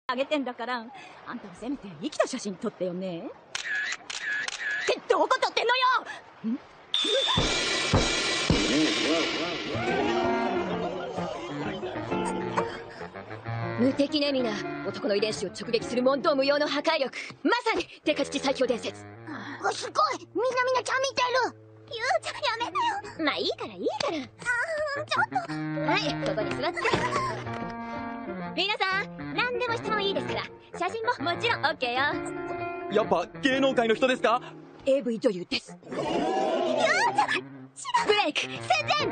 あげてんだから、あんたはせめて生きた写真撮ってよね。ってどこ撮ってんのよ。 無敵ね、ミナ。男の遺伝子を直撃する問答無用の破壊力。まさにテカチチ最強伝説。 すごい、みんなちゃん見てる。ゆうちゃんやめなよ。 まあいいからいいから。 ちょっと。 はい、ここに座って。皆さん、何でも質問いいですから。写真ももちろん OK よ。 やっぱ芸能界の人ですか？ AV 女優です。ブレイク宣伝。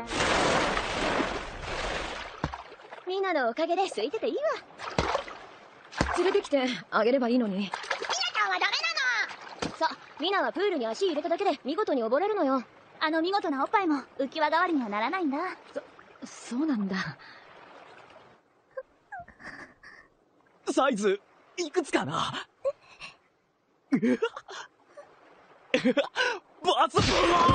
みんなのおかげで空いてていいわ。連れてきてあげればいいのに。 みなちゃんはダメなの。 さ、ミナはプールに足入れただけで見事に溺れるのよ。 あの見事なおっぱいも浮き輪代わりにはならないんだ。 そうなんだ。 サイズいくつかな？バツ。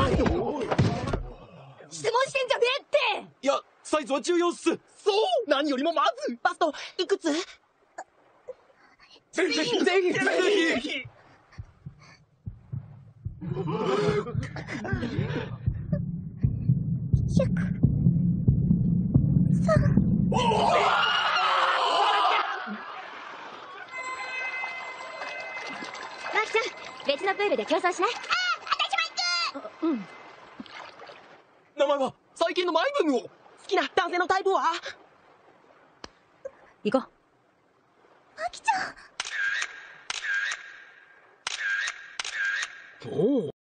質問してんじゃねえって。 いや、サイズは重要っす。そう、何よりもまずバストいくつ？ぜひぜひぜひ。 マキちゃん、別のプールで競争しない？ 私も行く。 うん。 名前は最近のマイブームを。好きな男性のタイプは？ 行こう。 マキちゃん。 おお。